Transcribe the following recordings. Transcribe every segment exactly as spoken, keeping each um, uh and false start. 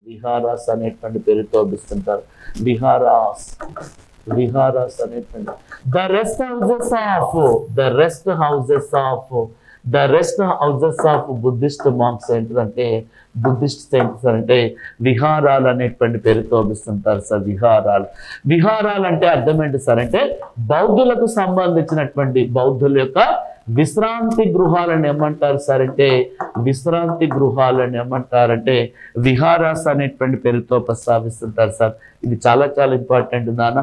విహారాస్ అనేటువంటి పేరుతో పిలుస్తుంటారు. విహారాస్ విహారాస్ అనేటువంటి the rest houses of the rest houses of the rest houses of Buddhist monks ఏంటంటే బుద్ధిస్ట్ సెంటర్స్ అంటే విహారాలు అనేటువంటి పేరుతో పిలుస్తుంటారు సార్. విహారాలు విహారాలు అంటే అర్థం ఏంటి సార్ అంటే బౌద్ధులకు సంబంధించినటువంటి బౌద్ధుల యొక్క విశ్రాంతి గృహాలను ఏమంటారు సార్ అంటే విశ్రాంతి గృహాలను ఏమంటారంటే విహారాస్ అనేటువంటి పేరుతో ప్రస్తావిస్తుంటారు సార్. ఇది చాలా చాలా ఇంపార్టెంట్ నాన్న.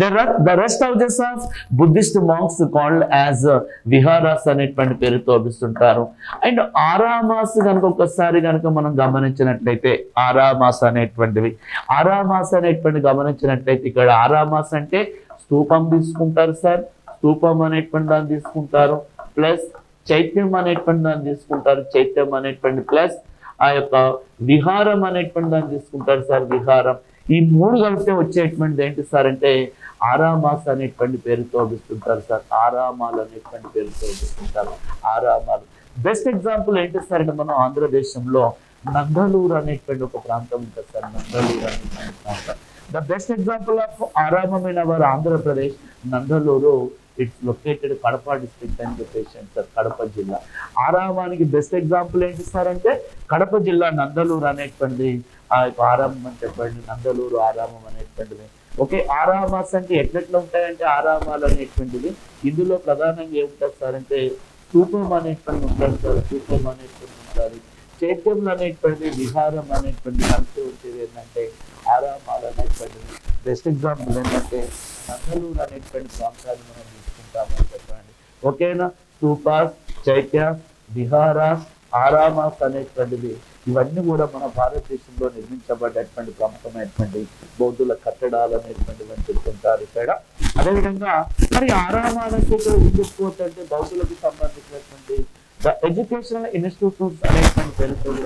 The rest houses of Buddhist monks called as viharas అనేటువంటి పేరుతో పిలుస్తుంటారు. అండ్ ఆరామాస్ కనుక ఒకసారి కనుక మనం గమనించినట్లయితే ఆరామాస్ అనేటువంటివి ఆరామాస్ అనేటువంటి గమనించినట్లయితే ఇక్కడ ఆరామాస్ అంటే స్తూపం తీసుకుంటారు సార్. స్తూపం అనేటువంటి దాన్ని తీసుకుంటారు ప్లస్ చైత్యం అనేటువంటి దాన్ని తీసుకుంటారు. చైత్యం అనేటువంటి ప్లస్ ఆ యొక్క విహారం అనేటువంటి దాన్ని తీసుకుంటారు సార్. విహారం ఈ మూడు కలిపితే వచ్చేటువంటి ఏంటి సార్ అంటే ఆరామాస్ అనేటువంటి పేరుతో పిలుస్తుంటారు సార్. ఆరామాలు అనేటువంటి పేరుతో పిలుస్తుంటారు. ఆరామాలు బెస్ట్ ఎగ్జాంపుల్ ఏంటి సార్ అంటే మనం ఆంధ్రదేశంలో నందలూరు అనేటువంటి ఒక ప్రాంతం ఉంటుంది సార్. నందలూరు అనేటువంటి ప్రాంతం the best example of aramam in our Andhra Pradesh Nandaluru. It's located Kadapa district అని చెప్పేసి సార్. కడప జిల్లా ఆరామానికి బెస్ట్ ఎగ్జాంపుల్ ఏంటి సార్ అంటే కడప జిల్లా నందలూరు అనేటువంటిది ఆ యొక్క ఆరామం అని చెప్పండి. నందలూరు ఆరామం అనేటువంటిది. ఓకే ఆరామాస్ అంటే ఎట్లెట్లా ఉంటాయంటే ఆరామాలు అనేటువంటిది ఇందులో ప్రధానంగా ఏముంటుంది సార్ అంటే స్తూపం అనేటువంటి ఉంటుంది సార్. స్తూపం అనేటువంటి ఉంటుంది. చైత్యంలో అనేటువంటి విహారం అనేటువంటి కలిసి వచ్చేది ఏంటంటే ఆరామాలు అనేటువంటిది. బెస్ట్ ఎగ్జాంపుల్ ఏంటంటే నందలూరు అనేటువంటి ప్రాంతాన్ని మనం తీసుకుంటామని చెప్పండి. ఓకేనా స్తూపాస్ చైత్యాస్ విహారాస్ ఆరామాస్ అనేటువంటిది ఇవన్నీ కూడా మన భారతదేశంలో నిర్మించబడ్డటువంటి ప్రముఖమైనటువంటి బౌద్ధుల కట్టడాలు అనేటువంటివి అని చెప్తుంటారు ఇక్కడ. అదేవిధంగా మరి ఆరామాలకు ఇక్కడ ఏం చెప్పుకోవచ్చు అంటే బౌద్ధులకు సంబంధించినటువంటి ద ఎడ్యుకేషనల్ ఇన్స్టిట్యూట్స్ అనేటువంటి పేరుతో కూడా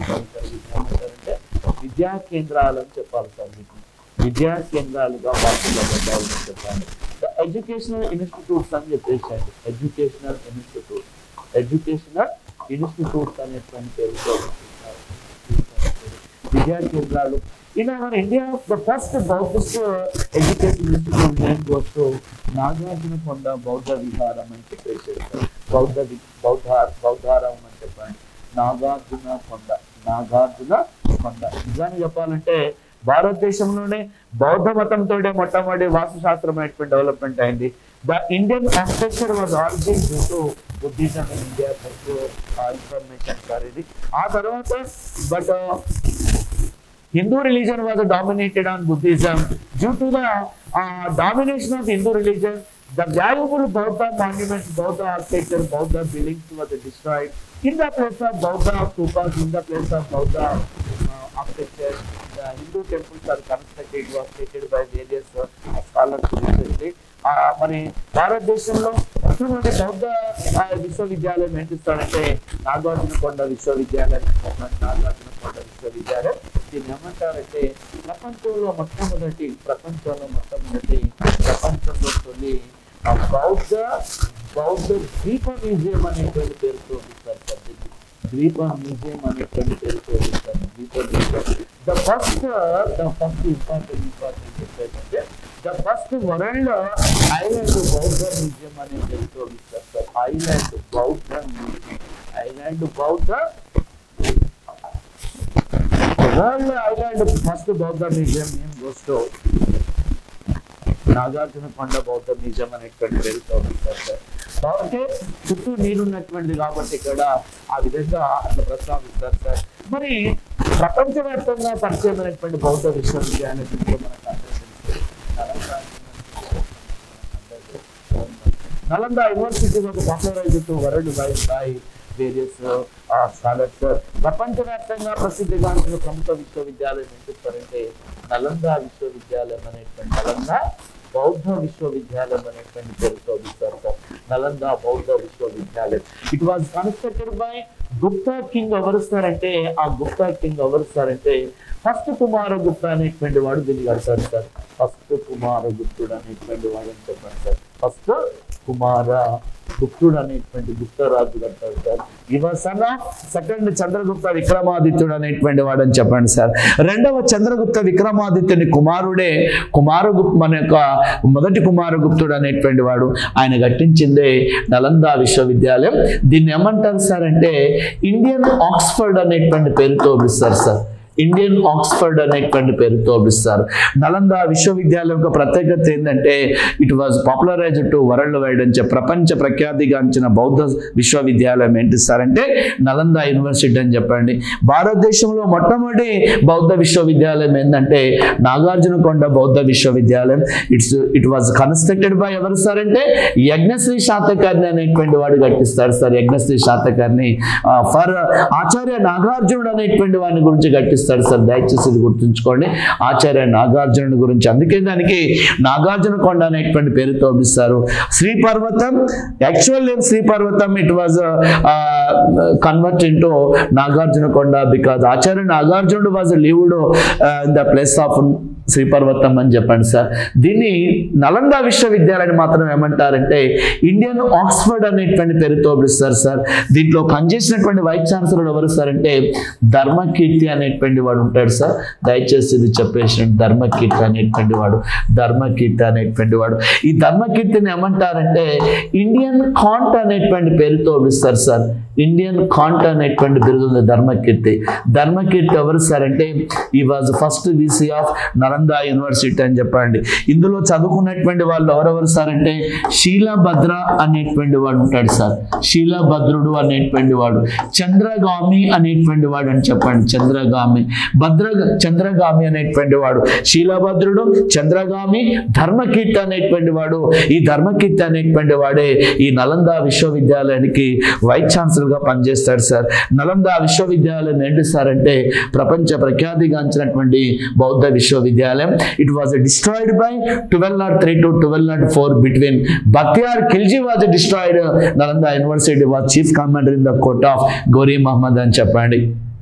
పిలుస్తారంటే విద్యా కేంద్రాలు అని చెప్పాలి సార్. వీటిని విద్యా కేంద్రాలుగా మార్చబడ్డాయని చెప్పాలి. ద ఎడ్యుకేషనల్ ఇన్స్టిట్యూట్స్ అని చెప్పేసి ఎడ్యుకేషనల్ ఇన్స్టిట్యూట్ ఎడ్యుకేషనల్ ఇన్స్టిట్యూట్స్ అనేటువంటి పేరుతో విద్యా కేంద్రాలు. In our India the first Buddhist education institute name goes to Nagarjunakonda బౌద్ధ విహారం అని చెప్పేసి బౌద్ధ బౌద్ధ బౌద్ధారం అని చెప్పండి. నాగార్జున కొండ నాగార్జున కొండ నిజాన్ని చెప్పాలంటే భారతదేశంలోనే బౌద్ధ మతంతో మొట్టమొదటి వాస్తుశాస్త్రం అనేటువంటి డెవలప్మెంట్ అయింది. The Indian architecture was origin due to Buddhism in India information sir ఇది. ఆ తర్వాత but Hindu religion was dominated on Buddhism due to the domination of Hindu religion. The valuable Buddha monuments, Buddha architecture, Buddha buildings were destroyed. In the place of Buddha stupas, in the place of Buddha uh, architecture, the Hindu temples are constructed, was stated by various uh, scholars recently. మరి భారతదేశంలో మొట్టమొదటి బౌద్ధ విశ్వవిద్యాలయం ఏంటిస్తారంటే నాగార్జునకొండ విశ్వవిద్యాలయం. నాగార్జునకొండ విశ్వవిద్యాలయం దీన్ని ఏమంటారంటే ప్రపంచంలో మొట్టమొదటి ప్రపంచంలో మొట్టమొదటి ప్రపంచంలో తొలి బౌద్ధ బౌద్ధ ద్వీప మ్యూజియం అనేటువంటి పేరుతో పిలుస్తారు. ద్వీప మ్యూజియం అనేటువంటి పేరుతో పిలుస్తారు. ద్వీప museum the first the first important important చెప్పేటంటే ద ఫస్ట్ వరల్డ్ ఐలాండ్ బౌద్ధ మ్యూజియం అనే పేరుతో పిలుస్తారు. ఐలాండ్ బౌద్ధ మ్యూజియం ఐలాండ్ బౌద్ధ వరల్డ్ ఐలాండ్ ఫస్ట్ బౌద్ధ museum name goes to Nagarjunakonda బౌద్ధ మ్యూజియం అనేటువంటి పేరుతో పిలుస్తారు. కాబట్టి చుట్టూ నీరున్నటువంటిది కాబట్టి ఇక్కడ ఆ విధంగా అట్లా ప్రస్తావిస్తారు సార్. మరి ప్రపంచవ్యాప్తంగా పరిచయం అయినటువంటి బౌద్ధ విశ్వవిద్యాలయం నలంద యూనివర్సిటీ ఒక popularized to world wide by various scholars. ప్రపంచవ్యాప్తంగా ప్రసిద్ధిగాంచిన ప్రముఖ విశ్వవిద్యాలయం ఏంటిస్తారంటే నలంద విశ్వవిద్యాలయం అనేటువంటి నలంద బౌద్ధ విశ్వవిద్యాలయం అనేటువంటి పేరుతో పిలుస్తారు సార్. నలంద బౌద్ధ విశ్వవిద్యాలయం. It was constructed by Gupta king ఎవరు సార్ అంటే ఆ గుప్తా కింగ్ ఎవరు సార్ అంటే ఫస్ట్ కుమారగుప్త అనేటువంటి వాడు దీన్ని కడతారు సార్. ఫస్ట్ కుమారగుప్తుడు అనేటువంటి వాడు అని చెప్పండి సార్. ఫస్ట్ కుమార గుప్తుడు అనేటువంటి గుప్త రాజు కట్టాడు సార్. ఈ సన్ ఆఫ్ సెకండ్ చంద్రగుప్త విక్రమాదిత్యుడు అనేటువంటి వాడు అని చెప్పండి సార్. రెండవ చంద్రగుప్త విక్రమాదిత్యుని కుమారుడే కుమారగుప్త మన యొక్క మొదటి కుమారగుప్తుడు అనేటువంటి వాడు. ఆయన కట్టించిందే నలంద విశ్వవిద్యాలయం. దీన్ని ఏమంటారు సార్ అంటే ఇండియన్ ఆక్స్ఫర్డ్ అనేటువంటి పేరుతో పిలుస్తారు సార్. ఇండియన్ ఆక్స్ఫర్డ్ అనేటువంటి పేరుతో పిలుస్తారు. నలంద విశ్వవిద్యాలయం యొక్క ప్రత్యేకత ఏంటంటే it was popularized to world wide అని చెప్పి ప్రపంచ ప్రఖ్యాతిగాంచిన బౌద్ధ విశ్వవిద్యాలయం ఏంటి సార్ అంటే నలంద యూనివర్సిటీ అని చెప్పండి. భారతదేశంలో మొట్టమొదటి బౌద్ధ విశ్వవిద్యాలయం ఏంటంటే నాగార్జునకొండ బౌద్ధ విశ్వవిద్యాలయం. It's it was constructed by ఎవరు సార్ అంటే యజ్ఞశ్రీ శాతకర్ణి అనేటువంటి వాడు కట్టిస్తారు సార్. యజ్ఞశ్రీ శాతకర్ణి ఫర్ ఆచార్య నాగార్జునుడు అనేటువంటి వాడిని గురించి కట్టిస్తారు సార్. దయచేసి ఇది గుర్తుంచుకోండి, ఆచార్య నాగార్జునుడి గురించి. అందుకే దానికి నాగార్జున కొండ అనేటువంటి పేరుతో పిలుస్తారు. Sriparvatam actual name Sriparvatam, it was convert into Nagarjuna Konda because Acharya నాగార్జునుడు was lived in the place of Sriparvatam అని చెప్పండి సార్. దీన్ని నలంద విశ్వవిద్యాలయాన్ని మాత్రం ఏమంటారంటే ఇండియన్ ఆక్స్ఫర్డ్ అనేటువంటి పేరుతో పిలుస్తారు సార్. దీంట్లో పనిచేసినటువంటి వైస్ ఛాన్సలర్ ఎవరు సార్ అంటే ధర్మకీర్తి అనేటువంటి వాడు ఉంటాడు సార్. దయచేసి ఇది చెప్పేసిన ధర్మకీర్తి అనేటువంటి వాడు ధర్మకీర్తి అనేటువంటి వాడు ఈ ధర్మకీర్తిని ఏమంటారంటే ఇండియన్ కాంట్ అనేటువంటి పేరుతో పిలుస్తారు సార్. ఇండియన్ కాంట్ అనేటువంటి బిరుదు ఉంది ధర్మకీర్తి. ధర్మకీర్తి ఎవరు సార్ అంటే he was first VC of Nalanda university అని చెప్పండి. ఇందులో చదువుకున్నటువంటి వాళ్ళు ఎవరెవరు సార్ అంటే శీలభద్ర అనేటువంటి వాడు ఉంటాడు సార్. శీలభద్రుడు అనేటువంటి వాడు, చంద్రగామి అనేటువంటి వాడు అని చెప్పండి. చంద్రగామి భద్ర చంద్రగామి అనేటువంటి వాడు, శీలభద్రుడు, చంద్రగామి, ధర్మకీర్తి అనేటువంటి వాడు. ఈ ధర్మకీర్తి అనేటువంటి వాడే ఈ నలంద విశ్వవిద్యాలయానికి వైస్ ఛాన్సలర్ గా పనిచేస్తాడు సార్. నలంద విశ్వవిద్యాలయం ఏంటి సార్ అంటే ప్రపంచ ప్రఖ్యాతిగాంచినటువంటి బౌద్ధ విశ్వవిద్యాలయం. It was destroyed by twelve nought three to twelve nought four between Bakhtiyar Khilji was destroyed. Nalanda university was chief commander in the court of Ghori Mohammad అని చెప్పండి.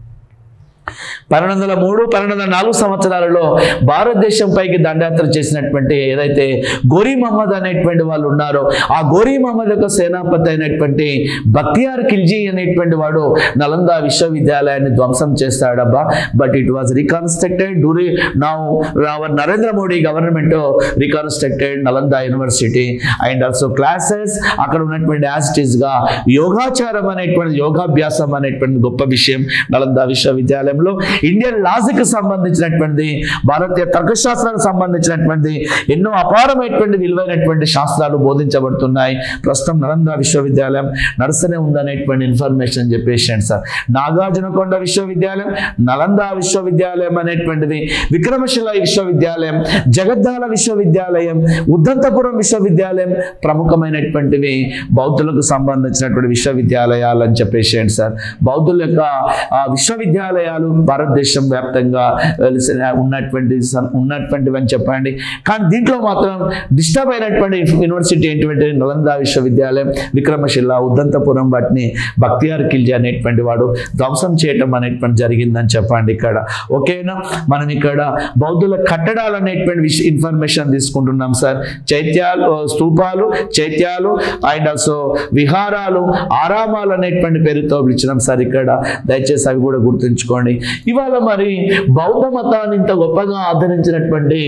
పన్నెండు వందల మూడు పన్నెండు వందల నాలుగు సంవత్సరాలలో భారతదేశం పైకి దండయాత్ర చేసినటువంటి ఏదైతే గోరీ మహమ్మద్ అనేటువంటి వాళ్ళు ఉన్నారో ఆ గోరీ మహమ్మద్ యొక్క సేనాపతి అయినటువంటి బక్తియార్ ఖిల్జీ అనేటువంటి వాడు నలంద విశ్వవిద్యాలయాన్ని ధ్వంసం చేస్తాడబ్బా. But it was reconstructed during now our Narendra Modi government reconstructed Nalanda university and also classes అక్కడ ఉన్నటువంటి యాజ్ ఇట్ ఈస్ గా యోగాచారం అనేటువంటి యోగాభ్యాసం అనేటువంటి గొప్ప విషయం నలంద విశ్వవిద్యాలయం. ఇండియన్ లాజిక్ సంబంధించినటువంటి భారతీయ తర్కశాస్త్రానికి సంబంధించినటువంటి ఎన్నో అపారమైనటువంటి విలువైనటువంటి శాస్త్రాలు బోధించబడుతున్నాయి. ప్రస్తుతం నలంద విశ్వవిద్యాలయం నడుస్తూనే ఉందనేటువంటి ఇన్ఫర్మేషన్ చెప్పేసాను సార్. నాగార్జునకొండ విశ్వవిద్యాలయం, నలంద విశ్వవిద్యాలయం అనేటువంటిది, విక్రమశిల విశ్వవిద్యాలయం, జగద్దాల విశ్వవిద్యాలయం, ఉద్దంతపురం విశ్వవిద్యాలయం ప్రముఖమైనటువంటివి బౌద్ధులకు సంబంధించినటువంటి విశ్వవిద్యాలయాలు అని చెప్పేసాను సార్. బౌద్ధుల యొక్క విశ్వవిద్యాలయాలు భారతదేశం వ్యాప్తంగా ఉన్నటువంటి ఉన్నటువంటివి అని చెప్పండి. కానీ దీంట్లో మాత్రం డిస్టర్బ్ అయినటువంటి యూనివర్సిటీ ఏంటంటే నలంద విశ్వవిద్యాలయం, విక్రమశిల, ఉద్దంతపురం వాటిని బక్తియార్ ఖిల్జీ అనేటువంటి వాడు ధ్వంసం చేయటం అనేటువంటి జరిగిందని చెప్పండి. ఇక్కడ ఓకేనా, మనం ఇక్కడ బౌద్ధుల కట్టడాలు అనేటువంటి విష ఇన్ఫర్మేషన్ తీసుకుంటున్నాం సార్. చైత్యాలు, స్తూపాలు, చైత్యాలు అండ్ ఆల్సో విహారాలు, ఆరామాలు అనేటువంటి పేరుతో పిలిచినాం సార్. ఇక్కడ దయచేసి అవి కూడా గుర్తుంచుకోండి. ఇవాళ మరి బౌద్ధ మతాన్ని ఇంత గొప్పగా ఆదరించినటువంటి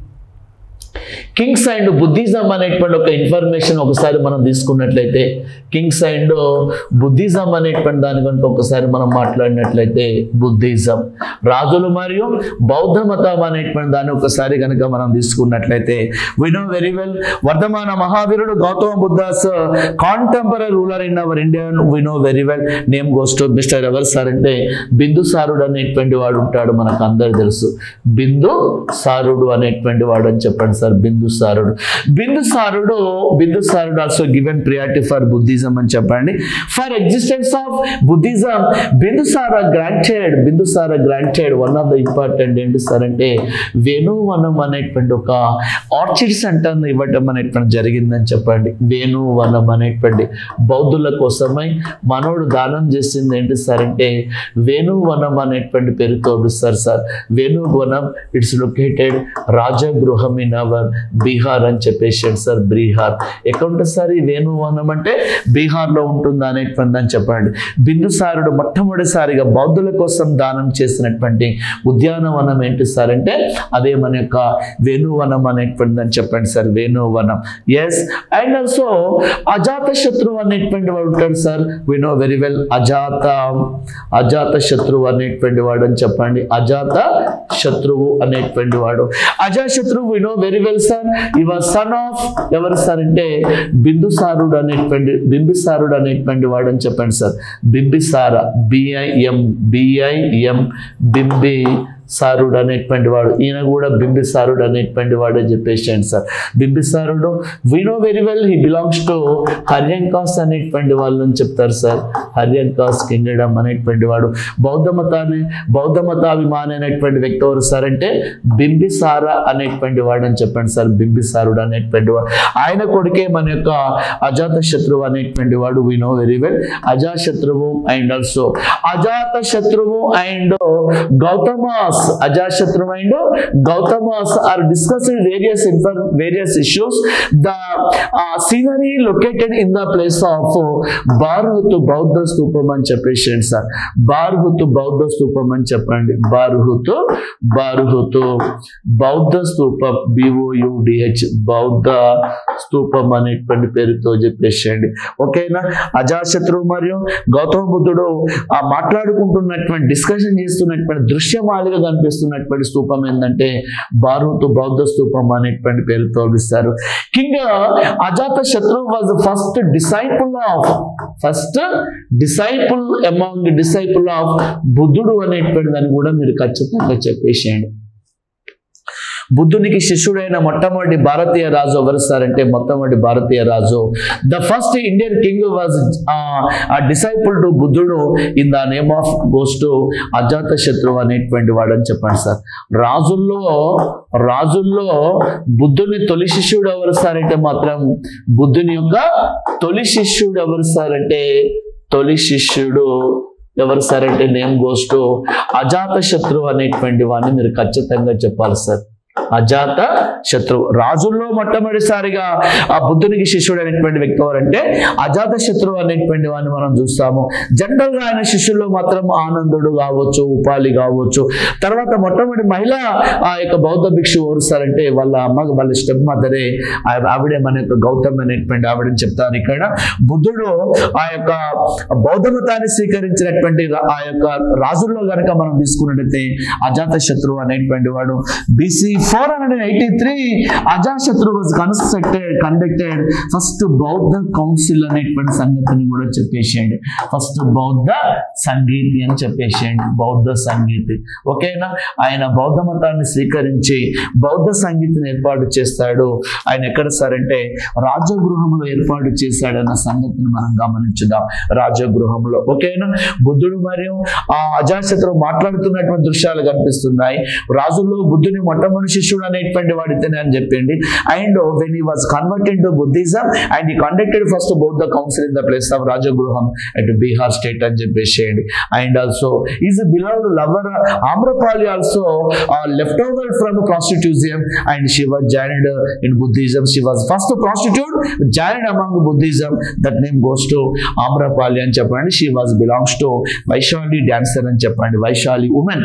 కింగ్స్ అండ్ బుద్ధిజం అనేటువంటి ఒక ఇన్ఫర్మేషన్ ఒకసారి మనం తీసుకున్నట్లయితే, కింగ్స్ అండ్ బుద్ధిజం అనేటువంటి దాని కనుక ఒకసారి మనం మాట్లాడినట్లయితే, బుద్ధిజం రాజులు మరియు బౌద్ధ మతం అనేటువంటి దాన్ని ఒకసారి కనుక మనం తీసుకున్నట్లయితే, వి నో వెరీ వెల్ వర్ధమాన మహావీరుడు Gautama Buddha's contemporary ruler in our India. We know very well name goes to mister ఎవర్ సార్ అంటే బిందుసారుడు అనేటువంటి వాడు ఉంటాడు, మనకు అందరు తెలుసు. బిందుసారుడు అనేటువంటి వాడు అని చెప్పండి సార్. బిందుసారుడు బిందుసారుడు బిందుసారుడు also given priority for Buddhism అని చెప్పండి. For existence of Buddhism Bindusara granted Bindusara granted one of the important ఏంటి సార్ అంటే వేణువనం అనేటువంటి ఒక ఆర్చిడ్ సెంటర్ని ఇవ్వటం అనేటువంటి జరిగిందని చెప్పండి. వేణువనం అనేటువంటి బౌద్ధుల కోసమై మనోడు దానం చేసింది ఏంటి సార్ అంటే వేణువనం అనేటువంటి పేరుతో పిలుస్తారు sir. Venuvanam it's located Rajagriham in our Bihar అని చెప్పేసాడు సార్. బీహార్ ఎక్కడ ఉంటుంది సార్ ఈ వేణువనం అంటే? బీహార్లో ఉంటుందా అనేటువంటిది అని చెప్పండి. బిందుసారుడు మొట్టమొదటిసారిగా బౌద్ధుల కోసం దానం చేసినటువంటి ఉద్యానవనం ఏంటి సార్ అంటే అదే మన యొక్క వేణువనం అనేటువంటిది అని చెప్పండి sir. Venuvanam. Yes. And also అజాత శత్రువు అనేటువంటి వాడు ఉంటాడు sir. We know very well అజాత అజాత శత్రువు అనేటువంటి వాడు అని చెప్పండి. అజాత శత్రువు అనేటువంటి వాడు. అజాశత్రువు we know very well sir. He was son of ఎవరు సార్ అంటే బిందుసారుడు అనేటువంటి బింబిసారుడు అనేటువంటి వాడు అని చెప్పండి సార్. బింబిసార బిఐఎం బిఐఎం బింబి సారుడు అనేటువంటి వాడు. ఈయన కూడా బింబిసారుడు అనేటువంటి వాడు చెప్పేసాడు సార్. బింబిసారుడు we know very well he belongs to Haryankas అనేటువంటి వాళ్ళు అని చెప్తారు సార్. హర్యంకాస్ కింగ్డమ్ అనేటువంటి వాడు. బౌద్ధ మతాన్ని బౌద్ధ మతాభిమాని అనేటువంటి వ్యక్తి ఎవరు సార్ అంటే బింబిసార అనేటువంటి వాడు అని చెప్పండి సార్. బింబిసారుడు అనేటువంటి వాడు. ఆయన కొడుకే మన యొక్క అజాత శత్రువు అనేటువంటి వాడు. వి నో వెరీ వెల్ అజాశత్రువు అండ్ ఆల్సో అజాత శత్రువు and Gautamas. Ajashatru and Gautamas are discussing various various issues. The uh, scenery located in the place of Barhutu Bauddha Stupam అని చెప్పేసి సార్. బార్హుతు బౌద్ధ స్థూపం అని చెప్పండి. బార్హుతు బార్హుతు బౌద్ధ స్థూపం బిఓయుడిహెచ్ బౌద్ధ స్థూపం అనేటువంటి పేరుతో చెప్పేసేయండి. ఓకేనా? అజాశత్రువు మరియు గౌతమ బుద్ధుడు ఆ మాట్లాడుకుంటున్నటువంటి డిస్కషన్ చేస్తున్నటువంటి దృశ్యమాలిగా కనిపిస్తున్నటువంటి స్థూపం ఏంటంటే బార్హుతు బౌద్ధ స్థూపం అనేటువంటి పేరుతో పిలుస్తారు. కింగ్ అజాత శత్రువు was first disciple of first disciple among disciple of బుద్ధుడు అనేటువంటి దాన్ని కూడా మీరు ఖచ్చితంగా చెప్పేసేయండి. బుద్ధునికి శిష్యుడైన మొట్టమొదటి భారతీయ రాజు ఎవరు సార్ అంటే మొట్టమొదటి భారతీయ రాజు the first Indian king was disciple to బుద్ధుడు in the name of goes to అజాత శత్రువు అనేటువంటి వాడు అని చెప్పండి సార్. రాజుల్లో రాజుల్లో బుద్ధుని తొలి శిష్యుడు ఎవరు సార్ అంటే మాత్రం బుద్ధుని యొక్క తొలి శిష్యుడు ఎవరు సార్ అంటే తొలి శిష్యుడు ఎవరు సార్ అంటే నేమ్ గోస్ టు అజాత శత్రువు అనేటువంటి వాడిని మీరు ఖచ్చితంగా చెప్పాలి సార్. అజాత శత్రువు రాజుల్లో మొట్టమొదటిసారిగా ఆ బుద్ధునికి శిష్యుడు అనేటువంటి వ్యక్తి ఎవరంటే అజాత శత్రువు అనేటువంటి వాడిని మనం చూస్తాము. జనరల్ గా ఆయన శిష్యుల్లో మాత్రం ఆనందుడు కావచ్చు, ఉపాలి కావచ్చు. తర్వాత మొట్టమొదటి మహిళ ఆ యొక్క బౌద్ధ భిక్షు ఎవరు సార్ అంటే వాళ్ళ అమ్మ వాళ్ళ స్టెప్ మదరే ఆవిడే మన యొక్క గౌతమ్ అనేటువంటి ఆవిడని చెప్తారు. ఇక్కడ బుద్ధుడు ఆ యొక్క బౌద్ధ మతాన్ని స్వీకరించినటువంటి ఆ యొక్క రాజుల్లో కనుక మనం తీసుకున్నట్టయితే అజాత శత్రువు అనేటువంటి వాడు. BC four eighty-three Ajatashatru was constructed conducted first బౌద్ధ కౌన్సిల్ అనేటువంటి సంగతిని కూడా చెప్పేసేయండి. ఫస్ట్ బౌద్ధ సంగీతి అని చెప్పేసేయండి. బౌద్ధ సంగీతి. ఓకేనా? ఆయన బౌద్ధ మతాన్ని స్వీకరించి బౌద్ధ సంగీతిని ఏర్పాటు చేస్తాడు. ఆయన ఎక్కడ సార్ అంటే రాజగృహంలో ఏర్పాటు చేశాడన్న సంగతిని మనం గమనించుదాం. రాజగృహంలో. ఓకేనా? బుద్ధుడు మరియు ఆ అజాశత్రువు మాట్లాడుతున్నటువంటి దృశ్యాలు కనిపిస్తున్నాయి. రాజుల్లో బుద్ధుని మొట్టమొదటి శిష్యుడు అనేటువంటి వాడితేనే అని చెప్పండి. And when he was converted to Buddhism and he conducted first బౌద్ధ council in the place of Rajagriham at Bihar state అని చెప్పేసేయండి. And also is beloved lover Amrapali also left over from prostitution and she was joined in Buddhism. She was first prostitute joined among Buddhism. That name goes to Amrapali అని చెప్పండి. She was belongs to Vaishali dancer అని చెప్పండి. Vaishali women.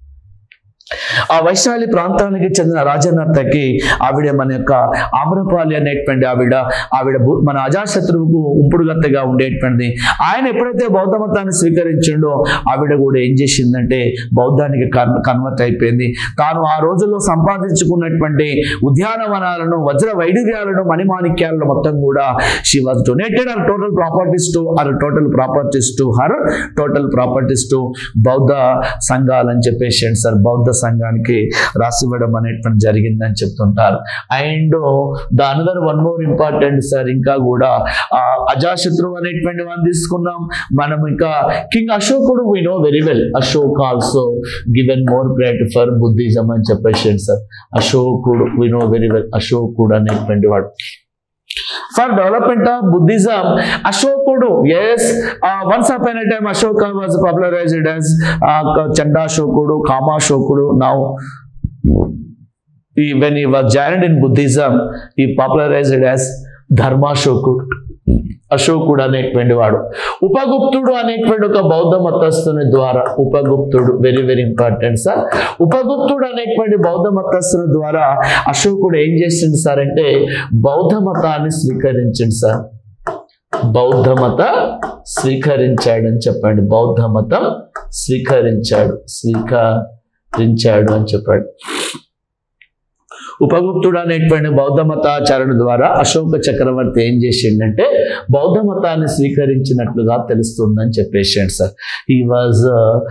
ఆ వైశాలి ప్రాంతానికి చెందిన రాజనర్తకి ఆవిడ మన యొక్క ఆమ్రపాలి అనేటువంటి ఆవిడ ఆవిడ మన అజాశత్రువుకు ఉంపుడుగత్తగా ఉండేటువంటిది. ఆయన ఎప్పుడైతే బౌద్ధ మతాన్ని స్వీకరించిండో ఆవిడ కూడా ఏం చేసిందంటే బౌద్ధానికి కన్వర్ట్ అయిపోయింది. తాను ఆ రోజుల్లో సంపాదించుకున్నటువంటి ఉద్యానవనాలను, వజ్ర వైడూర్యాలను, మణిమాణిక్యాలను మొత్తం కూడా she was donated our total properties to our total properties to her total properties to బౌద్ధ సంఘాలని చెప్పేసి సార్ బౌద్ధ సంఘానికి రాసివ్వడం అనేటువంటి జరిగిందని చెప్తుంటారు. And the another one more important sir ఇంకా కూడా అజాశత్రువు అనేటువంటి వాడిని తీసుకున్నాం మనం. ఇంకా కింగ్ అశోకుడు we know very well. Ashok also given more pride for Buddhism అని చెప్పేసి సార్. అశోకుడు వి నో వెరీ వెల్. అశోకుడు అనేటువంటి వాడు for development of Buddhism. Ashokudu, yes, uh, once upon a time Ashoka was popularized as uh, Chanda Ashokudu, Kama Ashokudu. Now when he was joined in Buddhism, he popularized as ధర్మాశోకుడు, అశోకుడు అనేటువంటి వాడు. ఉపగుప్తుడు అనేటువంటి ఒక బౌద్ధ మతస్థుని ద్వారా, ఉపగుప్తుడు వెరీ వెరీ ఇంపార్టెంట్ సార్. ఉపగుప్తుడు అనేటువంటి బౌద్ధ మతస్థుని ద్వారా అశోకుడు ఏం చేసిండు సార్ అంటే బౌద్ధ మతాన్ని స్వీకరించిండు సార్. బౌద్ధ మత స్వీకరించాడని చెప్పండి. బౌద్ధ మతం స్వీకరించాడు స్వీకరించాడు అని చెప్పాడు. ఉపగుప్తుడు అనేటువంటి బౌద్ధ మతాచారణ ద్వారా అశోక చక్రవర్తి ఏం చేసిండంటే బౌద్ధ మతాన్ని స్వీకరించినట్లుగా తెలుస్తుందని చెప్పేసాడు sir. He was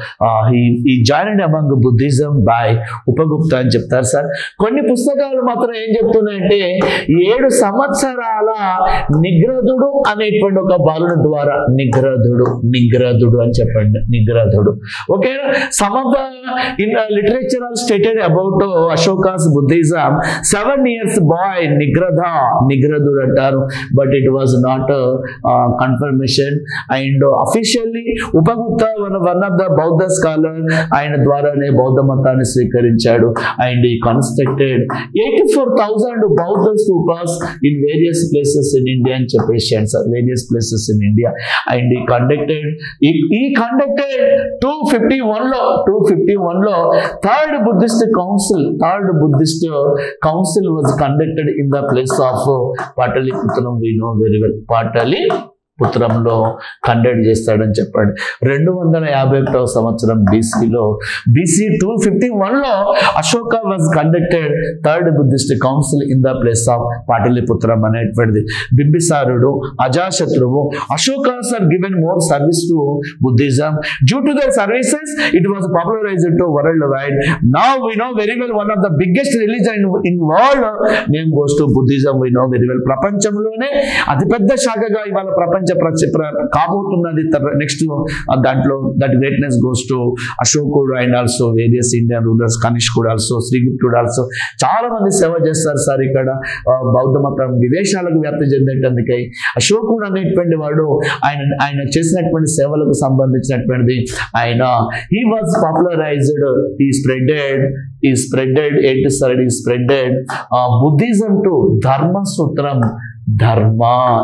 he joined among Buddhism by Upagupta అని చెప్తారు సార్. కొన్ని పుస్తకాలు మాత్రం ఏం చెప్తున్నాయంటే ఏడు సంవత్సరాల నిగ్రధుడు అనేటువంటి ఒక బాలుని ద్వారా, నిగ్రధుడు నిగ్రధుడు అని చెప్పండి, నిగ్రధుడు. Okay, some of the in literature are stated about Ashoka's Buddhism seven years by Nigradha, నిగ్రధుడు అంటారు. But it was not confirmation. And officially Upagupta one one of the బౌద్ధ స్కాలర్, ఆయన ద్వారానే బౌద్ధ మతాన్ని స్వీకరించాడు. అండ్ ఈ కన్స్ట్రక్టెడ్ ఎయిటీ ఫోర్ థౌసండ్ బౌద్ధ stupas in various places in India అని చెప్పేసాడు sir, various places in India. And he conducted he conducted two fifty one లో టూ ఫిఫ్టీ వన్ లో third Buddhist council third Buddhist council was conducted in the place of Pataliputra. We know very well పాటలీపుత్రంలో conduct చేస్తాడని చెప్పాడు. రెండు వందల యాభై ఒకటవ సంవత్సరం బీసీలో బీసీ టూ ఫిఫ్టీ వన్ లో Ashoka was conducted third Buddhist council in the place of Pataliputram అనేటువంటిది. బింబిసారుడు, అజాశత్రువు, Ashokas are given more service to Buddhism. Due to their services it was popularized to world wide. Now we know very well one of the biggest religion in world name goes to Buddhism. We know very well ప్రపంచంలోనే అతిపెద్ద శాఖగా ఇవాళ ప్రపంచ కాబోతున్నది. Next దాంట్లో that greatness goes to అశోకుడు and also various Indian rulers, కనిష్కుడు also, శ్రీగుప్తుడు ఆల్సో. చాలా మంది సేవ చేస్తారు సార్ ఇక్కడ. బౌద్ధ మతం విదేశాలకు వ్యాప్తి చెందేటందుకై అశోకుడు అనేటువంటి వాడు ఆయన ఆయన చేసినటువంటి సేవలకు సంబంధించినటువంటిది ఆయన he was popularized, he spreaded he spreaded ఏంటి sir he spreaded Buddhism to ధర్మసూత్రం, ధర్మ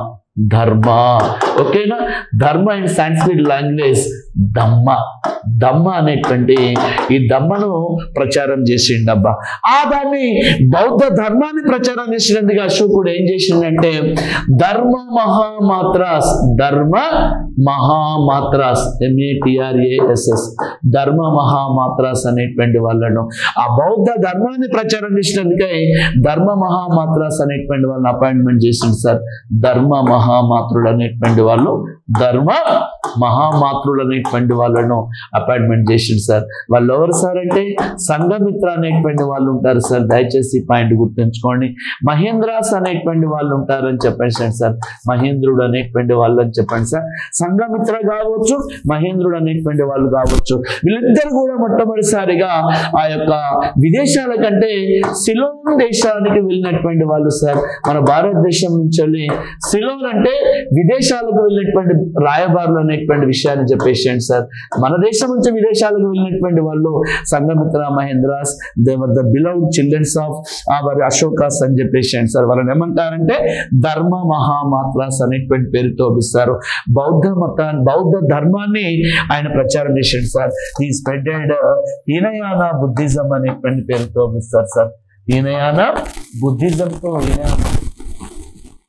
ధర్మ ఓకేనా. ధర్మ ఇన్ సాంస్క్రిట్ లాంగ్వేజ్ దమ్మ, దమ్మ అనేటువంటి ఈ దమ్మను ప్రచారం చేసిండబ్బా. ఆ దాన్ని బౌద్ధ ధర్మాన్ని ప్రచారం చేసినందుకు అశోకుడు ఏం చేసిండంటే ధర్మ మహామాత్రాస్, ధర్మ మహామాత్రాస్ ఎంఏటిఆర్ఏఎస్ఎస్ ధర్మ మహామాత్రాస్ అనేటువంటి వాళ్ళను ఆ బౌద్ధ ధర్మాన్ని ప్రచారం చేసినందుకే ధర్మ మహామాత్రాస్ అనేటువంటి వాళ్ళని అపాయింట్మెంట్ చేసిండు సార్. ధర్మ మహామాత్రులు అనేటువంటి వాళ్ళు ధర్మ మహామాత్రులు అనేటువంటి వాళ్ళను అపాయింట్మెంట్ చేసిండు సార్. వాళ్ళు ఎవరు సార్ అంటే సంఘమిత్ర అనేటువంటి వాళ్ళు ఉంటారు సార్. దయచేసి పాయింట్ గుర్తుంచుకోండి. మహేంద్రాస్ అనేటువంటి వాళ్ళు ఉంటారని చెప్పండి సార్. మహేంద్రుడు అనేటువంటి వాళ్ళు అని చెప్పండి సార్. సంఘమిత్ర కావచ్చు, మహేంద్రుడు అనేటువంటి వాళ్ళు కావచ్చు. వీళ్ళిద్దరు కూడా మొట్టమొదటిసారిగా ఆ యొక్క విదేశాల కంటే సిలోన్ దేశానికి వెళ్ళినటువంటి వాళ్ళు సార్. మన భారతదేశం నుంచి వెళ్ళి సిలోన్ అంటే విదేశాలకు వెళ్ళినటువంటి రాయబారులు అనేటువంటి విషయాన్ని చెప్పేసాడు సార్. మన దేశం నుంచి విదేశాలకు వెళ్ళినటువంటి వాళ్ళు Sanghamitra, Mahendras, they were the beloved childrens of our Ashokas అని చెప్పేసాడు సార్. వాళ్ళని ఏమంటారంటే ధర్మ మహామాత్రాస్ అనేటువంటి పేరుతో పిలుస్తారు. బౌద్ధ మతాన్ని బౌద్ధ ధర్మాన్ని ఆయన ప్రచారం చేశాడు sir. He spreaded Hinayana Buddhism అనేటువంటి పేరుతో పిలుస్తారు సార్. హీనయాన బుద్ధిజంతో